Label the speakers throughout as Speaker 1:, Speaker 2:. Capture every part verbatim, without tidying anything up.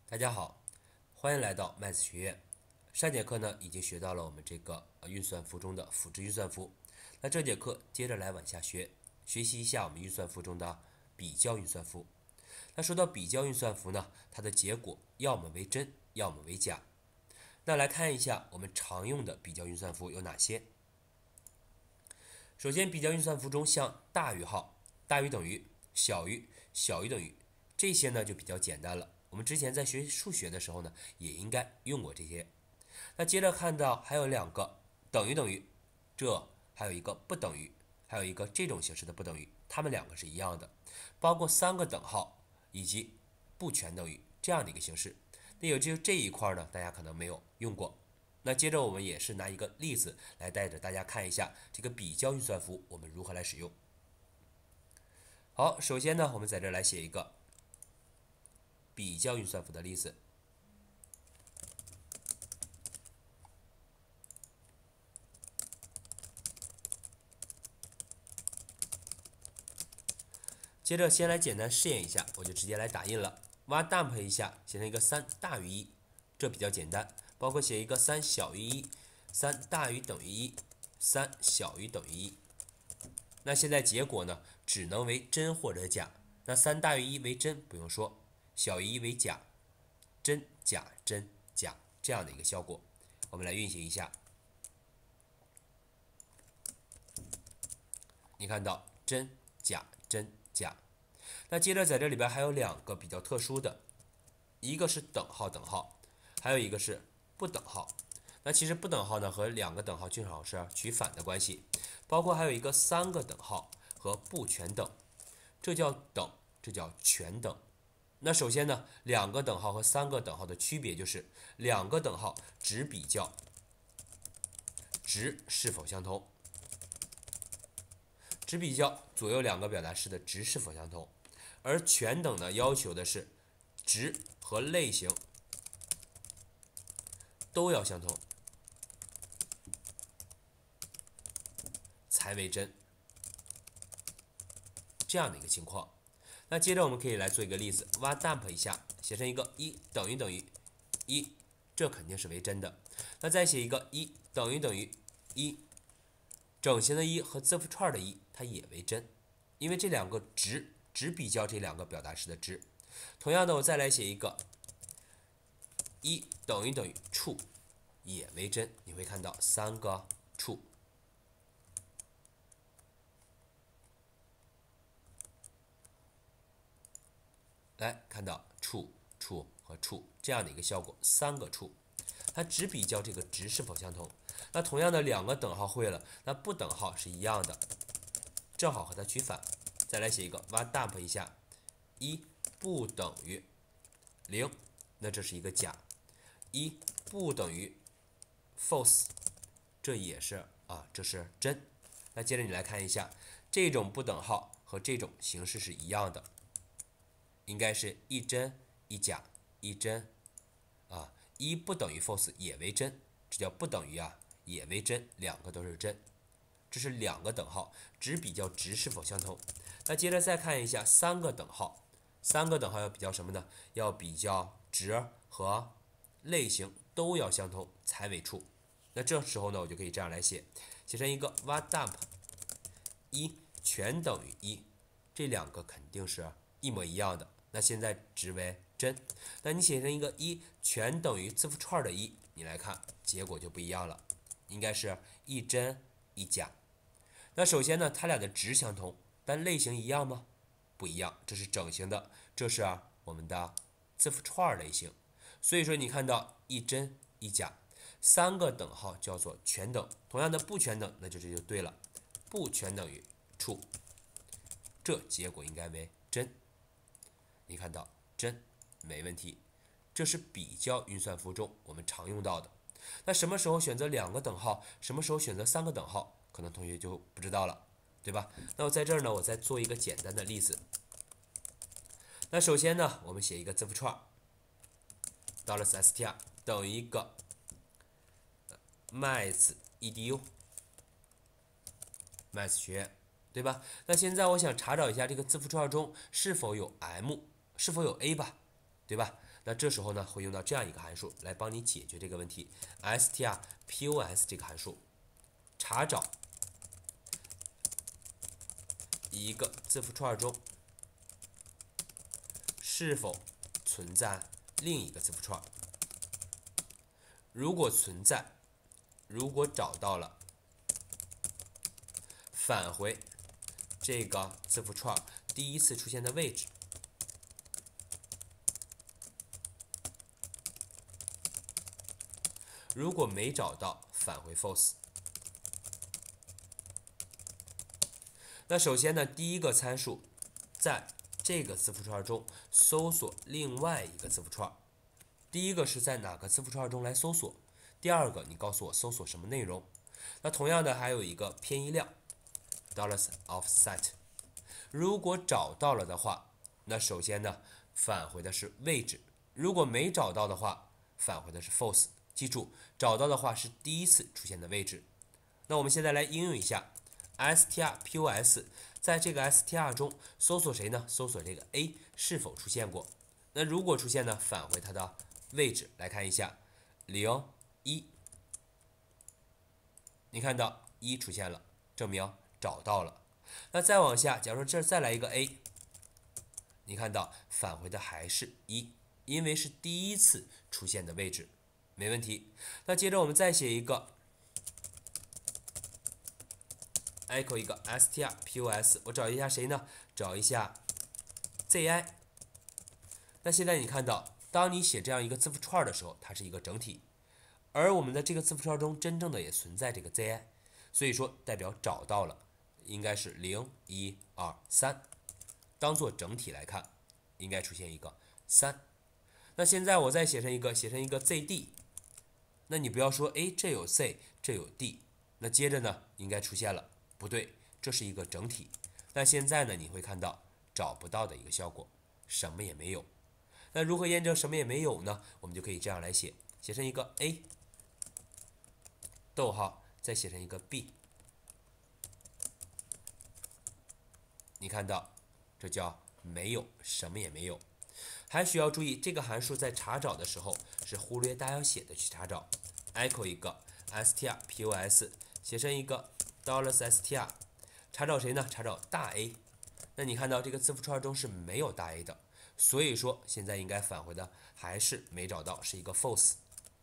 Speaker 1: 大家好，欢迎来到麦子学院。上节课呢已经学到了我们这个运算符中的辅值运算符，那这节课接着来往下学，学习一下我们运算符中的比较运算符。那说到比较运算符呢，它的结果要么为真，要么为假。那来看一下我们常用的比较运算符有哪些。首先，比较运算符中像大于号、大于等于、小于、小于等于这些呢就比较简单了。我们之前在学数学的时候呢，也应该用过这些。那接着看到还有两个等于等于，这还有一个不等于，还有一个这种形式的不等于，它们两个是一样的，包括三个等号以及不全等于这样的一个形式。那也就这一块呢，大家可能没有用过。那接着我们也是拿一个例子来带着大家看一下这个比较运算符我们如何来使用。好，首先呢，我们在这来写一个比较运算符的例子。接着先来简单试验一下，我就直接来打印了，挖 dump 一下，写成一个三大于一，这比较简单。包括写一个三小于一，三大于等于一，三小于等于一。那现在结果呢，只能为真或者假。那三大于一为真，不用说；小于一为假，真假真假这样的一个效果。我们来运行一下，你看到真假真假。那接着在这里边还有两个比较特殊的，一个是等号等号，还有一个是不等号。那其实不等号呢和两个等号正好是取反的关系，包括还有一个三个等号和不全等，这叫等，这叫全等。那首先呢，两个等号和三个等号的区别就是两个等号只比较值是否相同，只比较左右两个表达式的值是否相同，而全等呢要求的是值和类型都要相同才为真，这样的一个情况。那接着我们可以来做一个例子，挖 dump 一下，写成一个一等于等于一，这肯定是为真的。那再写一个一等于等于一，整形的一和字符串的一，它也为真，因为这两个值只比较这两个表达式的值。同样的，我再来写一个一等于等于 true， 也为真，你会看到三个 true。来看到 true true 和 true 这样的一个效果，三个 true， 它只比较这个值是否相同。那同样的两个等号会了，那不等号是一样的，正好和它取反。再来写一个挖 dump 一下，一不等于零，那这是一个假；一不等于 false， 这也是啊，这是真。那接着你来看一下，这种不等号和这种形式是一样的。应该是一真一假，一真啊，一不等于 false 也为真，这叫不等于啊也为真，两个都是真，这是两个等号，只比较值是否相同。那接着再看一下三个等号，三个等号要比较什么呢？要比较值和类型都要相同才为 true。那这时候呢，我就可以这样来写，写成一个 var dump 一全等于一，这两个肯定是一模一样的。那现在值为真，那你写成一个一全等于字符串的一，你来看结果就不一样了，应该是一真一假。那首先呢，它俩的值相同，但类型一样吗？不一样，这是整形的，这是我们的字符串类型。所以说你看到一真一假，三个等号叫做全等，同样的不全等，那就这就对了，不全等于 true， 这结果应该为真。你看到真没问题，这是比较运算符中我们常用到的。那什么时候选择两个等号，什么时候选择三个等号，可能同学就不知道了，对吧？那我在这儿呢，我再做一个简单的例子。那首先呢，我们写一个字符串，$str 等于一个麦子 edu， 麦子学院，对吧？那现在我想查找一下这个字符串中是否有 m， 是否有 a 吧，对吧？ 那这时候呢，会用到这样一个函数来帮你解决这个问题 ，strpos 这个函数，查找一个字符串中是否存在另一个字符串，如果存在，如果找到了，返回这个字符串第一次出现的位置。如果没找到，返回 false。那首先呢，第一个参数在这个字符串中搜索另外一个字符串。第一个是在哪个字符串中来搜索？第二个，你告诉我搜索什么内容？那同样的还有一个偏移量 dollars offset。如果找到了的话，那首先呢返回的是位置；如果没找到的话，返回的是 false。记住，找到的话是第一次出现的位置。那我们现在来应用一下 strpos， 在这个 str 中搜索谁呢？搜索这个 a 是否出现过。那如果出现呢，返回它的位置。来看一下零一，你看到一出现了，证明找到了。那再往下，假如说这儿再来一个 a， 你看到返回的还是一，因为是第一次出现的位置。没问题。那接着我们再写一个 echo 一个 strpos， 我找一下谁呢？找一下 zi。那现在你看到，当你写这样一个字符串的时候，它是一个整体，而我们的这个字符串中真正的也存在这个 zi， 所以说代表找到了，应该是零一二三，当做整体来看，应该出现一个三。那现在我再写成一个，写成一个 zd。那你不要说，哎，这有 C， 这有 D， 那接着呢，应该出现了，不对，这是一个整体。那现在呢，你会看到找不到的一个效果，什么也没有。那如何验证什么也没有呢？我们就可以这样来写，写成一个 A， 逗号，再写成一个 B， 你看到，这叫没有，什么也没有。还需要注意，这个函数在查找的时候是忽略大小写的去查找。echo 一个 strpos， 写成一个 $str， 查找谁呢？查找大 A。那你看到这个字符串中是没有大 A 的，所以说现在应该返回的还是没找到，是一个 false。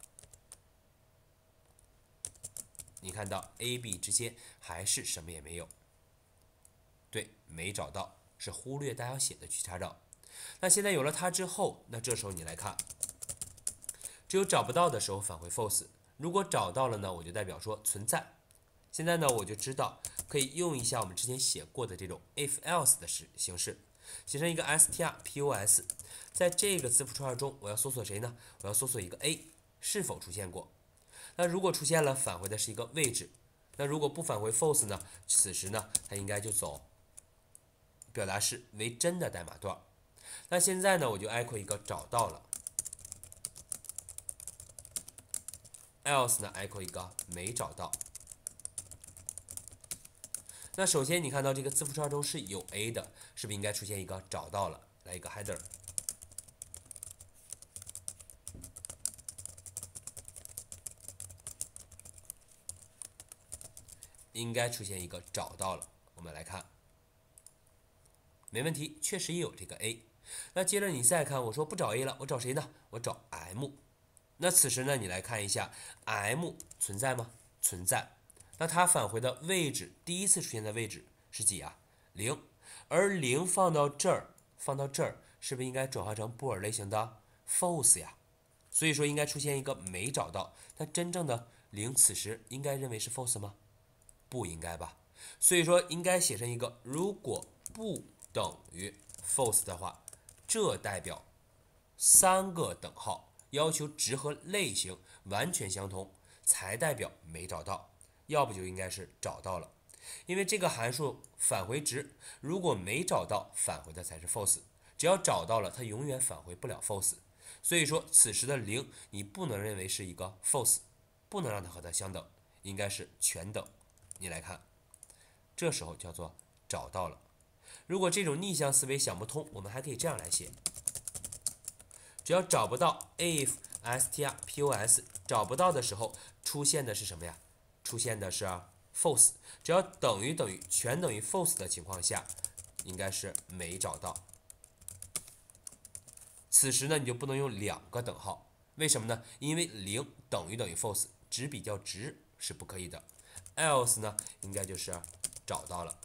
Speaker 1: 你看到 A B 之间还是什么也没有，对，没找到，是忽略大小写的去查找。那现在有了它之后，那这时候你来看，只有找不到的时候返回 false， 如果找到了呢，我就代表说存在。现在呢，我就知道可以用一下我们之前写过的这种 if else 的形式，写成一个 strpos， 在这个字符串中，我要搜索谁呢？我要搜索一个 a 是否出现过。那如果出现了，返回的是一个位置。那如果不返回 false 呢？此时呢，它应该就走表达式为真的代码段。那现在呢，我就 echo 一个找到了 ，else 呢 echo 一个没找到。那首先你看到这个字符串中是有 a 的，是不是应该出现一个找到了？来一个 header， 应该出现一个找到了。我们来看，没问题，确实也有这个 a。那接着你再看，我说不找 a 了，我找谁呢？我找 m。那此时呢，你来看一下 m 存在吗？存在。那它返回的位置，第一次出现的位置是几啊？零。而零放到这儿，放到这儿，是不是应该转化成布尔类型的 false 呀？所以说应该出现一个没找到。但真正的零，此时应该认为是 false 吗？不应该吧？所以说应该写成一个，如果不等于 false 的话，这代表三个等号，要求值和类型完全相同，才代表没找到，要不就应该是找到了。因为这个函数返回值，如果没找到，返回的才是 false， 只要找到了，它永远返回不了 false。所以说此时的零，你不能认为是一个 false， 不能让它和它相等，应该是全等。你来看，这时候叫做找到了。如果这种逆向思维想不通，我们还可以这样来写： 只要找不到 if strpos 找不到的时候，出现的是什么呀？出现的是 false。只要等于等于全等于 false 的情况下，应该是没找到。此时呢，你就不能用两个等号，为什么呢？因为零等于等于 false， 值比较值是不可以的。else 呢，应该就是找到了，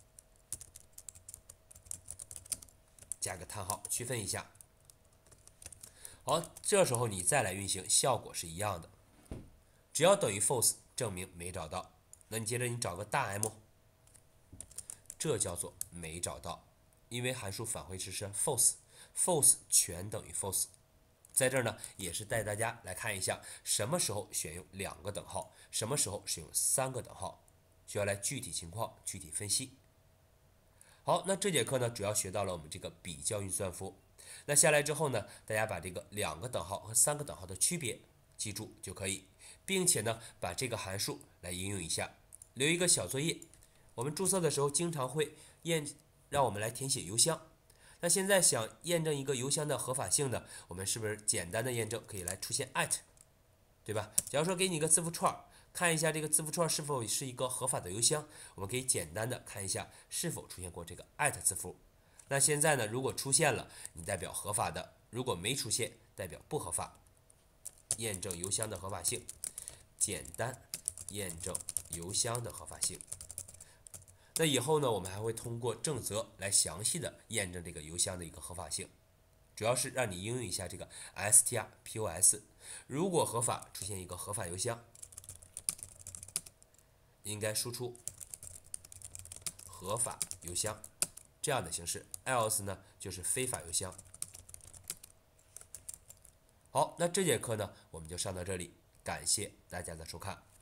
Speaker 1: 加个叹号区分一下。好，这时候你再来运行，效果是一样的。只要等于 false， 证明没找到。那你接着你找个大 M， 这叫做没找到，因为函数返回值是 false，false 全等于 false。在这儿呢，也是带大家来看一下，什么时候选用两个等号，什么时候使用三个等号，需要来具体情况具体分析。好，那这节课呢，主要学到了我们这个比较运算符。那下来之后呢，大家把这个两个等号和三个等号的区别记住就可以，并且呢，把这个函数来应用一下。留一个小作业，我们注册的时候经常会验，让我们来填写邮箱。那现在想验证一个邮箱的合法性呢，我们是不是简单的验证可以来出现 at， 对吧？假如说给你一个字符串，看一下这个字符串是否是一个合法的邮箱，我们可以简单的看一下是否出现过这个 at 字符。那现在呢，如果出现了，你代表合法的；如果没出现，代表不合法。验证邮箱的合法性，简单验证邮箱的合法性。那以后呢，我们还会通过正则来详细的验证这个邮箱的一个合法性，主要是让你应用一下这个 strpos。如果合法，出现一个合法邮箱，应该输出合法邮箱这样的形式 ，else 呢就是非法邮箱。好，那这节课呢我们就上到这里，感谢大家的收看。